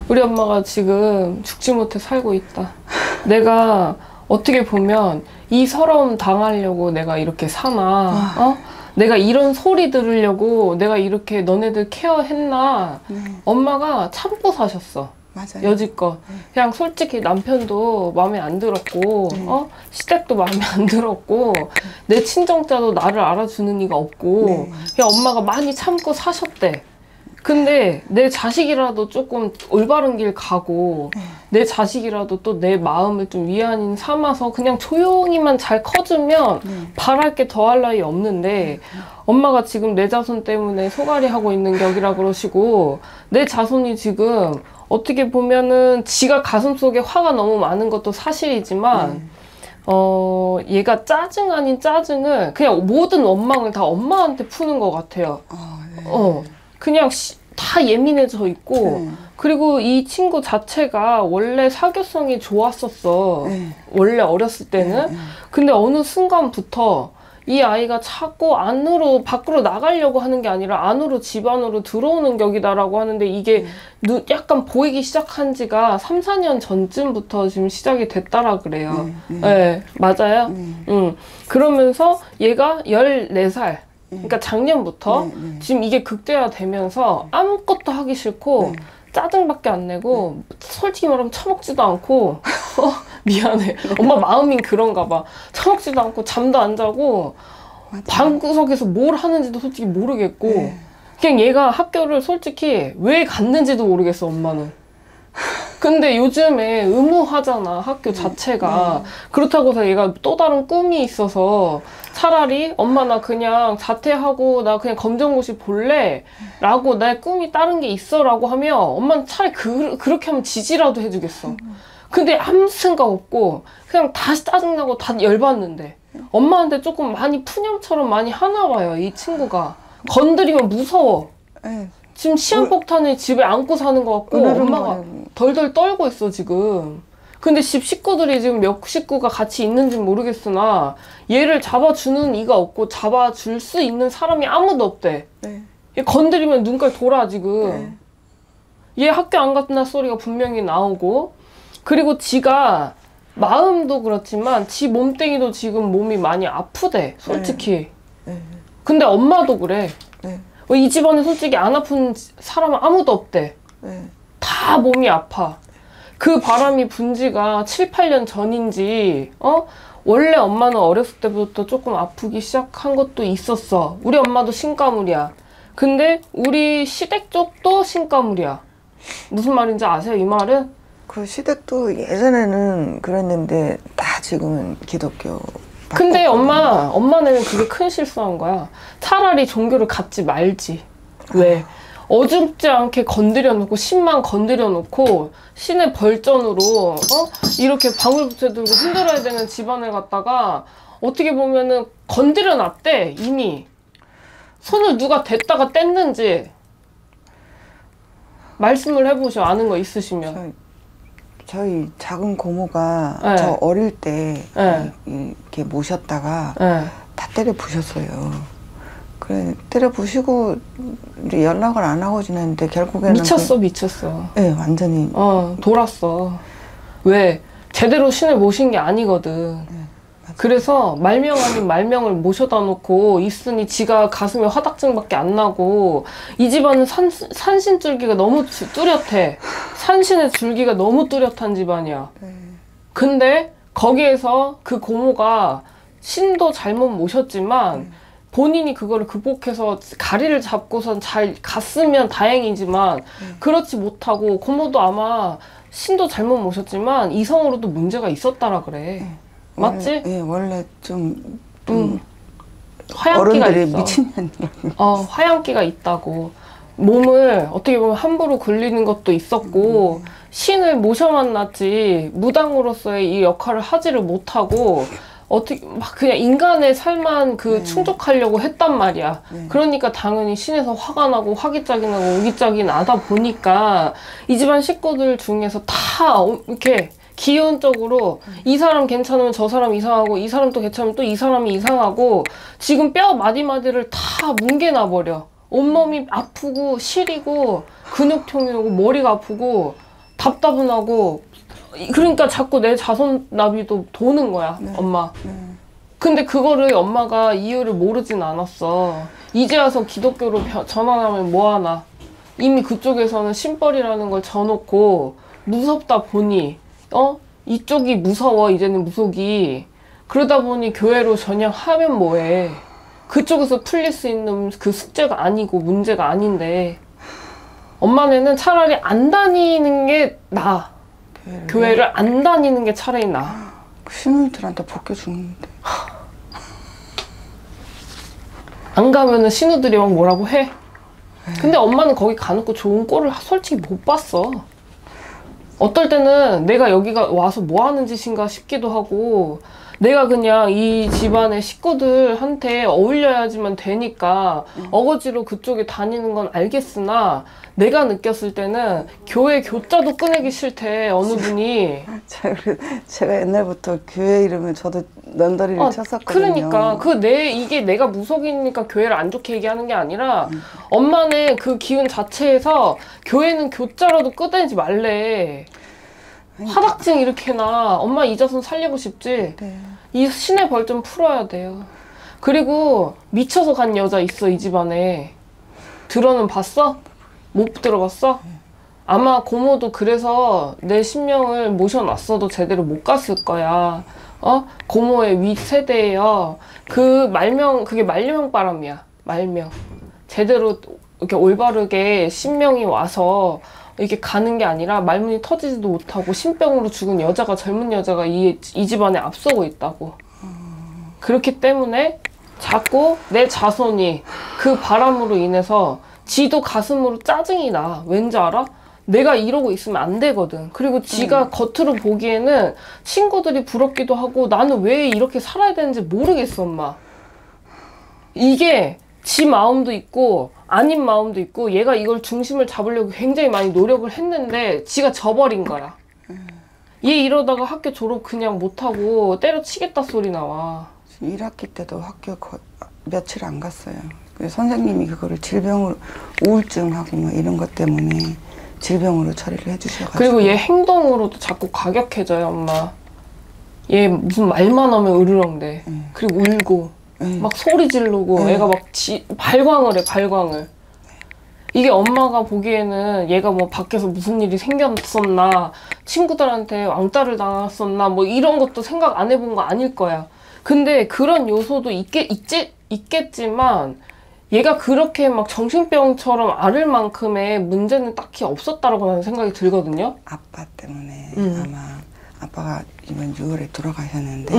우리 엄마가 지금 죽지 못해 살고 있다. 내가 어떻게 보면 이 서러움 당하려고 내가 이렇게 사나, 어? 내가 이런 소리 들으려고 내가 이렇게 너네들 케어했나. 엄마가 참고 사셨어. 맞아요. 여지껏. 그냥 솔직히 남편도 마음에 안 들었고, 어? 시댁도 마음에 안 들었고, 내 친정자도 나를 알아주는 이가 없고, 그냥 엄마가 많이 참고 사셨대. 근데 내 자식이라도 조금 올바른 길 가고, 내 자식이라도 또 내 마음을 좀 위안인 삼아서 그냥 조용히만 잘 커주면 바랄 게 더할 나위 없는데, 엄마가 지금 내 자손 때문에 소갈이 하고 있는 격이라 그러시고, 내 자손이 지금 어떻게 보면은 지가 가슴속에 화가 너무 많은 것도 사실이지만 얘가 짜증 아닌 짜증을 그냥 모든 원망을 다 엄마한테 푸는 것 같아요. 그냥 다 예민해져 있고 그리고 이 친구 자체가 원래 사교성이 좋았었어. 원래 어렸을 때는. 근데 어느 순간부터 이 아이가 자꾸 안으로 밖으로 나가려고 하는 게 아니라 안으로 집 안으로 들어오는 격이다라고 하는데 이게 약간 보이기 시작한 지가 3, 4년 전쯤부터 지금 시작이 됐다라 그래요. 네, 맞아요. 그러면서 얘가 14살 그러니까 작년부터 지금 이게 극대화되면서 아무것도 하기 싫고 짜증밖에 안 내고 솔직히 말하면 처먹지도 않고 미안해. 엄마 마음이 그런가 봐. 처먹지도 않고 잠도 안 자고 방구석에서 뭘 하는지도 솔직히 모르겠고 그냥 얘가 학교를 솔직히 왜 갔는지도 모르겠어 엄마는. 근데 요즘에 의무하잖아 학교 자체가. 그렇다고 해서 얘가 또 다른 꿈이 있어서 차라리 엄마 나 그냥 자퇴하고 나 그냥 검정고시 볼래 라고 내 꿈이 다른 게 있어 라고 하면 엄마는 차라리 그렇게 하면 지지라도 해주겠어. 근데 아무 생각 없고 그냥 다시 짜증나고 다 열받는데 엄마한테 조금 많이 푸념처럼 많이 하나 봐요 이 친구가. 건드리면 무서워. 지금 시한폭탄을 집에 안고 사는 것 같고 엄마가 덜덜 떨고 있어 지금. 근데 집 식구들이 지금 몇 식구가 같이 있는지는 모르겠으나 얘를 잡아주는 이가 없고 잡아줄 수 있는 사람이 아무도 없대. 얘 건드리면 눈깔 돌아 지금. 얘 학교 안 갔나 소리가 분명히 나오고 그리고 지가 마음도 그렇지만 지 몸뚱이도 지금 몸이 많이 아프대 솔직히. 근데 엄마도 그래. 이 집안에 솔직히 안 아픈 사람은 아무도 없대. 다 몸이 아파. 그 바람이 분 지가 7, 8년 전인지 원래 엄마는 어렸을 때부터 조금 아프기 시작한 것도 있었어. 우리 엄마도 신가물이야. 근데 우리 시댁 쪽도 신가물이야. 무슨 말인지 아세요 이 말은? 그 시댁도 예전에는 그랬는데 다 지금은 기독교. 근데 엄마는 그게 큰 실수한 거야. 차라리 종교를 갖지 말지. 왜? 어줍지 않게 건드려 놓고 신만 건드려 놓고 신의 벌전으로 이렇게 방울부채 들고 흔들어야 되는 집안을 갖다가 어떻게 보면은 건드려 놨대 이미. 손을 누가 댔다가 뗐는지 말씀을 해보셔. 아는 거 있으시면. 저희 작은 고모가 저 어릴 때 이렇게 모셨다가 다 때려 부셨어요. 그래 때려 부시고 이제 연락을 안 하고 지냈는데 결국에는 미쳤어. 네, 완전히 돌았어. 왜? 제대로 신을 모신 게 아니거든. 그래서 말명 아닌 말명을 모셔다 놓고 있으니 지가 가슴에 화딱증밖에 안 나고 이 집안은 산신줄기가 너무 뚜렷해. 산신의 줄기가 너무 뚜렷한 집안이야. 근데 거기에서 그 고모가 신도 잘못 모셨지만 본인이 그거를 극복해서 가리를 잡고선 잘 갔으면 다행이지만 그렇지 못하고 고모도 아마 신도 잘못 모셨지만 이성으로도 문제가 있었다라 그래. 맞지? 예, 원래 좀 화양기가 있어. 미친년. 화양기가 있다고. 몸을 어떻게 보면 함부로 굴리는 것도 있었고 신을 모셔 만났지 무당으로서의 이 역할을 하지를 못하고 어떻게 막 그냥 인간의 삶만 충족하려고 했단 말이야. 그러니까 당연히 신에서 화가 나고 화기짝이 나고 오기짝이 나다 보니까 이 집안 식구들 중에서 다 이렇게 기운적으로 이 사람 괜찮으면 저 사람 이상하고 이 사람 또 괜찮으면 또 이 사람이 이상하고 지금 뼈 마디마디를 다 뭉개놔버려. 온몸이 아프고 시리고 근육통이 오고 머리가 아프고 답답은 하고 그러니까 자꾸 내 자손나비도 도는 거야. 네. 엄마. 네. 근데 그거를 엄마가 이유를 모르진 않았어. 이제 와서 기독교로 전환하면 뭐하나. 이미 그쪽에서는 신벌이라는 걸 져놓고 무섭다 보니 이쪽이 무서워. 이제는 무속이. 그러다 보니 교회로 전향하면 뭐해. 그쪽에서 풀릴 수 있는 그 숙제가 아니고 문제가 아닌데 엄마네는 차라리 안 다니는 게 나아. 교회를 안 다니는 게 차라리 나아. 신우들한테 벗겨 죽는데. 안 가면은 신우들이 막 뭐라고 해. 근데 엄마는 거기 가놓고 좋은 꼴을 솔직히 못 봤어. 어떨 때는 내가 여기가 와서 뭐 하는 짓인가 싶기도 하고 내가 그냥 이 집안의 식구들한테 어울려야지만 되니까 어거지로 그쪽에 다니는 건 알겠으나 내가 느꼈을 때는 교회 교자도 꺼내기 싫대 어느 분이. 제가 옛날부터 교회 이름은 저도 넌더리를 쳤었거든요. 그러니까 이게 내가 무속이니까 교회를 안 좋게 얘기하는 게 아니라 엄마네 그 기운 자체에서 교회는 교자라도 꺼내지 말래. 하닥증 이렇게 나. 엄마 이 자손 살리고 싶지? 네. 이 신의 벌 좀 풀어야 돼요. 그리고 미쳐서 간 여자 있어 이 집안에. 들어는 봤어? 못 들어봤어? 아마 고모도 그래서 내 신명을 모셔놨어도 제대로 못 갔을 거야. 고모의 윗세대예요. 그게 말명 바람이야. 말명. 제대로 이렇게 올바르게 신명이 와서 이렇게 가는 게 아니라 말문이 터지지도 못하고 신병으로 죽은 여자가 젊은 여자가 이 집안에 앞서고 있다고. 그렇기 때문에 자꾸 내 자손이 그 바람으로 인해서 지도 가슴으로 짜증이 나. 왠지 알아? 내가 이러고 있으면 안 되거든. 그리고 지가 겉으로 보기에는 친구들이 부럽기도 하고 나는 왜 이렇게 살아야 되는지 모르겠어, 엄마. 이게 지 마음도 있고 아닌 마음도 있고 얘가 이걸 중심을 잡으려고 굉장히 많이 노력을 했는데 지가 져버린 거야. 얘 이러다가 학교 졸업 그냥 못하고 때려치겠다 소리 나와. 1학기 때도 학교 며칠 안 갔어요. 선생님이 그거를 우울증하고 뭐 이런 것 때문에 질병으로 처리를 해주셔가지고. 그리고 얘 행동으로도 자꾸 과격해져요, 엄마. 얘 무슨 말만 하면 으르렁대. 그리고 울고 막 소리 지르고 애가 막 발광을 해, 발광을. 이게 엄마가 보기에는 얘가 뭐 밖에서 무슨 일이 생겼었나, 친구들한테 왕따를 당했었나, 뭐 이런 것도 생각 안 해본 거 아닐 거야. 근데 그런 요소도 있겠지만 얘가 그렇게 막 정신병처럼 앓을 만큼의 문제는 딱히 없었다라고 하는 생각이 들거든요. 아빠 때문에 아마 아빠가 이번 6월에 돌아가셨는데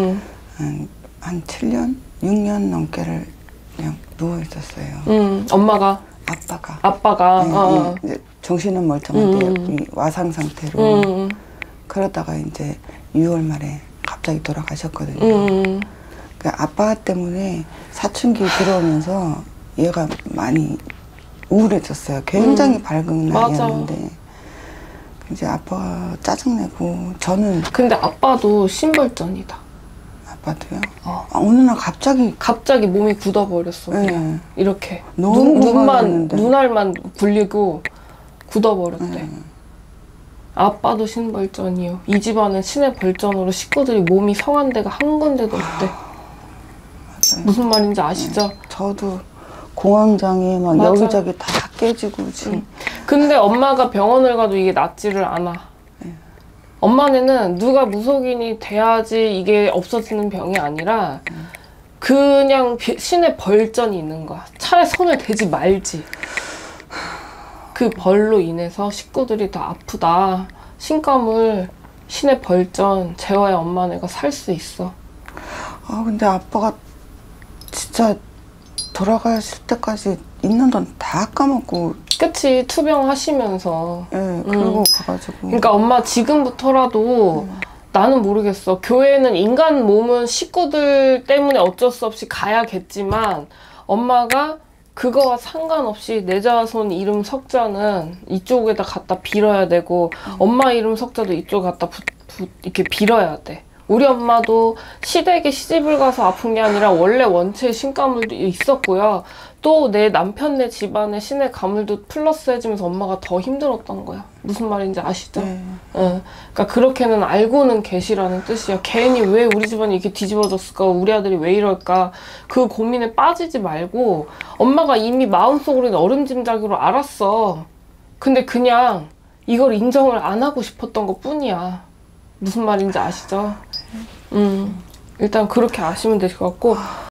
한 7년? 6년 넘게를 그냥 누워 있었어요. 엄마가? 아빠가. 이제 정신은 멀쩡한데 와상 상태로. 그러다가 이제 6월 말에 갑자기 돌아가셨거든요. 그러니까 아빠 때문에 사춘기 들어오면서 얘가 많이 우울해졌어요. 굉장히 밝은 나이였는데 이제 아빠가 짜증내고 저는. 근데 아빠도 신벌전이다. 아빠도요? 어느 날 갑자기 몸이 굳어버렸어. 그냥 이렇게 너무 눈알만 불리고 굳어버렸대. 아빠도 신벌전이요. 이 집안은 신의 벌전으로 식구들이 몸이 성한 데가 한 군데도 없대. 맞아요. 무슨 말인지 아시죠? 저도 공황장애 막 맞아. 여기저기 다 깨지고 지금. 근데 엄마가 병원을 가도 이게 낫지를 않아. 엄마네는 누가 무속인이 돼야지 이게 없어지는 병이 아니라 그냥 신의 벌전이 있는 거야. 차라리 손을 대지 말지. 그 벌로 인해서 식구들이 더 아프다. 신감을 신의 벌전 재워야 엄마네가 살 수 있어. 근데 아빠가 진짜 돌아가실 때까지 있는 돈 다 까먹고. 그치, 투병하시면서. 그리고 가가지고. 그러니까 엄마 지금부터라도 나는 모르겠어. 교회는 인간 몸은 식구들 때문에 어쩔 수 없이 가야겠지만 엄마가 그거와 상관없이 내 자손 이름 석자는 이쪽에다 갖다 빌어야 되고 엄마 이름 석자도 이쪽에 갖다 이렇게 빌어야 돼. 우리 엄마도 시댁에 시집을 가서 아픈 게 아니라 원래 원체 신가물도 있었고요. 또 내 남편네 집안에 신의 가물도 플러스해지면서 엄마가 더 힘들었던 거야. 무슨 말인지 아시죠? 그러니까 그렇게는 알고는 계시라는 뜻이야. 괜히 왜 우리 집안이 이렇게 뒤집어졌을까? 우리 아들이 왜 이럴까? 그 고민에 빠지지 말고 엄마가 이미 마음속으로는 어림짐작으로 알았어. 근데 그냥 이걸 인정을 안 하고 싶었던 것 뿐이야. 무슨 말인지 아시죠? 일단 그렇게 아시면 될 것 같고